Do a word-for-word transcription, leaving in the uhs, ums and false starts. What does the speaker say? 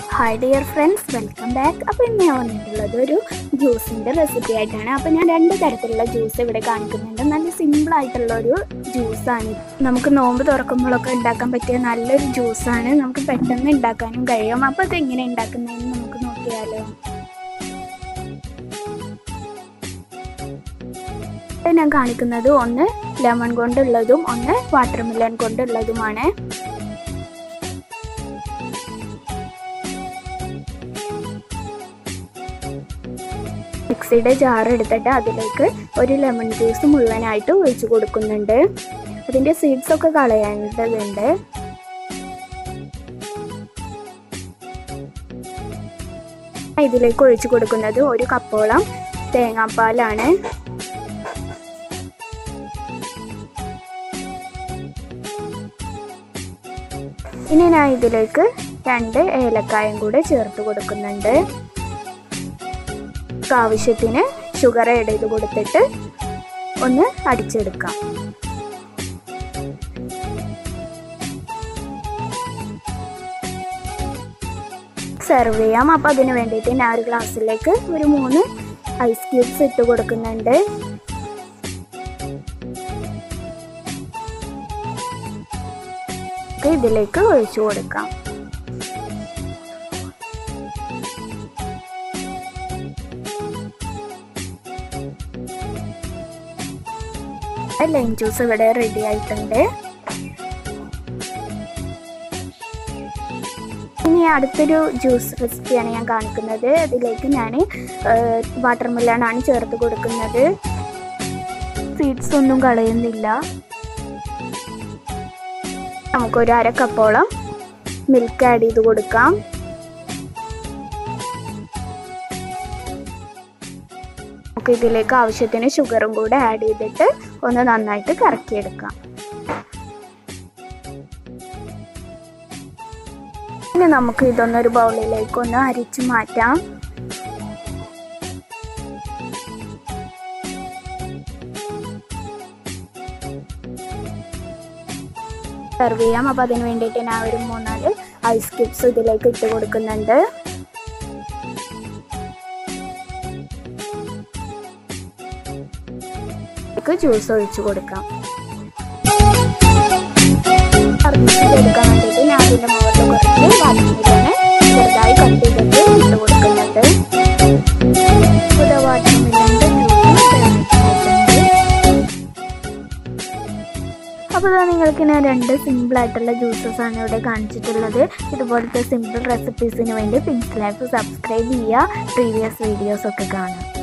Hi dear friends, welcome back. അപ്പോൾ ഇന്ന് ഞാൻ വന്നിട്ടുള്ളത് ഒരു ജ്യൂസിൻ്റെ റെസിപ്പി ആയിട്ടാണ്. അപ്പോൾ ഞാൻ രണ്ട് തരത്തിലുള്ള ജ്യൂസ് ഇവിടെ കാണിക്കുന്നുണ്ട്. നല്ല സിമ്പിളായിട്ടുള്ളൊരു ജ്യൂസാണ്. നമുക്ക് നോമ്പ് തുറക്കുമ്പോഴൊക്കെ ഉണ്ടാക്കാൻ പറ്റിയ നല്ലൊരു ജ്യൂസാണ്. നമുക്ക് പെട്ടെന്ന് ഉണ്ടാക്കാനും കഴിയും. അപ്പോൾ അതെങ്ങനെ ഉണ്ടാക്കുന്നതെന്ന് നമുക്ക് നോക്കിയാലോ. ഞാൻ കാണിക്കുന്നത് ഒന്ന് ലെമൺ കൊണ്ടുള്ളതും ഒന്ന് വാട്ടർ മെലൺ കൊണ്ടുള്ളതുമാണ്. മിക്സിയുടെ ജാർ എടുത്തിട്ട് അതിലേക്ക് ഒരു ലെമൺ ജ്യൂസ് മുഴുവനായിട്ട് ഒഴിച്ചു കൊടുക്കുന്നുണ്ട്. അതിൻ്റെ സീഡ്സ് ഒക്കെ കളയേണ്ടതുണ്ട്. ഇതിലേക്ക് ഒഴിച്ചു കൊടുക്കുന്നത് ഒരു കപ്പോളം തേങ്ങാപ്പാലാണ്. ഇനി ഞാൻ ഇതിലേക്ക് രണ്ട് ഏലക്കായും കൂടെ ചേർത്ത് കൊടുക്കുന്നുണ്ട്. ആവശ്യത്തിന് ഷുഗർ ആഡ് ചെയ്ത് കൊടുത്തിട്ട് ഒന്ന് അടിച്ചെടുക്കാം. സെർവ് ചെയ്യാം. അപ്പം അതിന് വേണ്ടിയിട്ട് ഞാൻ ഒരു ഗ്ലാസ്സിലേക്ക് ഒരു മൂന്ന് ഐസ് ക്യൂബ്സ് ഇട്ട് കൊടുക്കുന്നുണ്ട്. ഇതിലേക്ക് ഒഴിച്ചു കൊടുക്കാം. ലൈം ജ്യൂസ് ഇവിടെ റെഡി ആയിട്ടുണ്ട്. ഇനി അടുത്തൊരു ജ്യൂസ് റെസിപ്പിയാണ് ഞാൻ കാണിക്കുന്നത്. അതിലേക്ക് ഞാൻ വാട്ടർ മെലൺ ആണ് ചേർത്ത് കൊടുക്കുന്നത്. സീഡ്സ് ഒന്നും കളയുന്നില്ല. നമുക്കൊരു അര കപ്പോളം മിൽക്ക് ആഡ് ചെയ്ത് കൊടുക്കാം. നമുക്ക് ഇതിലേക്ക് ആവശ്യത്തിന് ഷുഗറും കൂടെ ആഡ് ചെയ്തിട്ട് ഒന്ന് നന്നായിട്ട് കറക്കിയെടുക്കാം. ഇനി നമുക്ക് ഇതൊന്നൊരു ബൗളിലേക്ക് ഒന്ന് അരിച്ചു മാറ്റാം. സെർവ് ചെയ്യാം. അപ്പോൾ അതിന് വേണ്ടിയിട്ട് ഞാൻ ഒരു മൂന്നാല് ഐസ് ക്യൂബ്സ് ഇതിലേക്ക് ഇട്ട് കൊടുക്കുന്നുണ്ട്. ജ്യൂസ് ഒഴിച്ചു കൊടുക്കാം. എടുക്കാൻ വേണ്ടിയിട്ട് ഞാൻ അതിൻ്റെ മുകളിൽ കുറച്ച് വാട്ടർമെലണ് ചെറുതായി കട്ട് ചെയ്തിട്ട് ഇട്ട് കൊടുക്കുന്നുണ്ട്. ഒരു വാട്ടർമെലൻ്റെ അപ്പോൾ നിങ്ങൾക്ക് ഞാൻ രണ്ട് സിമ്പിളായിട്ടുള്ള ജ്യൂസസാണ് ഇവിടെ കാണിച്ചിട്ടുള്ളത്. ഇതുപോലത്തെ സിമ്പിൾ റെസിപ്പീസിന് വേണ്ടി പിങ്സ് ലൈഫ് സബ്സ്ക്രൈബ് ചെയ്യുക. പ്രീവിയസ് വീഡിയോസൊക്കെ കാണാം.